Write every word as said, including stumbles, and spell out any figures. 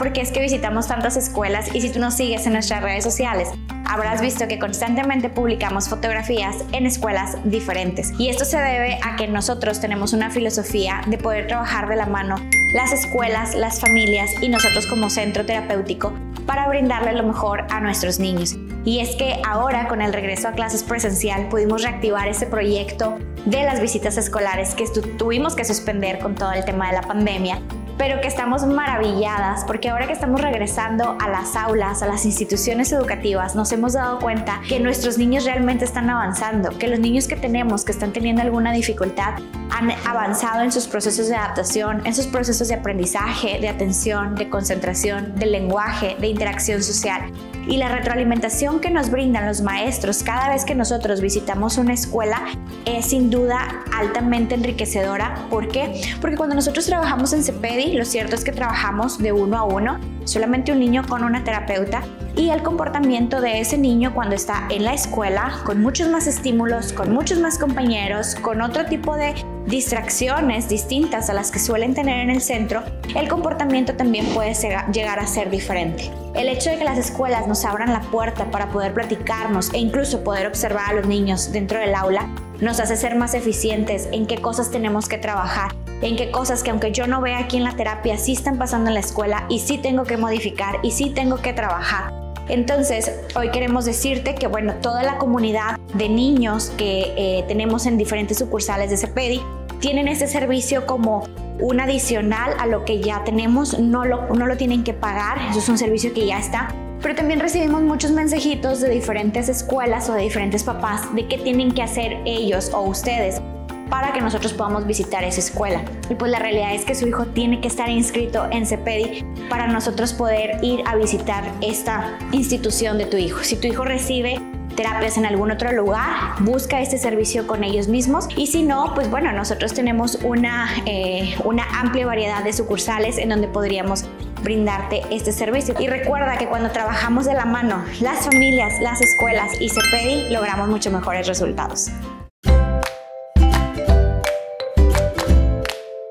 por qué es que visitamos tantas escuelas y si tú nos sigues en nuestras redes sociales, habrás visto que constantemente publicamos fotografías en escuelas diferentes. Y esto se debe a que nosotros tenemos una filosofía de poder trabajar de la mano las escuelas, las familias y nosotros como centro terapéutico para brindarle lo mejor a nuestros niños. Y es que ahora, con el regreso a clases presencial, pudimos reactivar ese proyecto de las visitas escolares que tuvimos que suspender con todo el tema de la pandemia, pero que estamos maravilladas porque ahora que estamos regresando a las aulas, a las instituciones educativas, nos hemos dado cuenta que nuestros niños realmente están avanzando, que los niños que tenemos que están teniendo alguna dificultad han avanzado en sus procesos de adaptación, en sus procesos de aprendizaje, de atención, de concentración, de lenguaje, de interacción social. Y la retroalimentación que nos brindan los maestros cada vez que nosotros visitamos una escuela es sin duda altamente enriquecedora. ¿Por qué? Porque cuando nosotros trabajamos en CEPEDI, lo cierto es que trabajamos de uno a uno, solamente un niño con una terapeuta, y el comportamiento de ese niño cuando está en la escuela, con muchos más estímulos, con muchos más compañeros, con otro tipo de distracciones distintas a las que suelen tener en el centro, el comportamiento también puede llegar a ser diferente. El hecho de que las escuelas nos abran la puerta para poder platicarnos e incluso poder observar a los niños dentro del aula nos hace ser más eficientes en qué cosas tenemos que trabajar, en qué cosas que aunque yo no vea aquí en la terapia sí están pasando en la escuela y sí tengo que modificar y sí tengo que trabajar. Entonces, hoy queremos decirte que, bueno, toda la comunidad de niños que eh, tenemos en diferentes sucursales de CEPEDI tienen este servicio como un adicional a lo que ya tenemos, no lo, no lo tienen que pagar, eso es un servicio que ya está. Pero también recibimos muchos mensajitos de diferentes escuelas o de diferentes papás de qué tienen que hacer ellos o ustedes para que nosotros podamos visitar esa escuela. Y pues la realidad es que su hijo tiene que estar inscrito en CEPEDI para nosotros poder ir a visitar esta institución de tu hijo. Si tu hijo recibe terapias en algún otro lugar, busca este servicio con ellos mismos, y si no, pues bueno, nosotros tenemos una, eh, una amplia variedad de sucursales en donde podríamos brindarte este servicio. Y recuerda que cuando trabajamos de la mano las familias, las escuelas y CEPEDI, logramos mucho mejores resultados.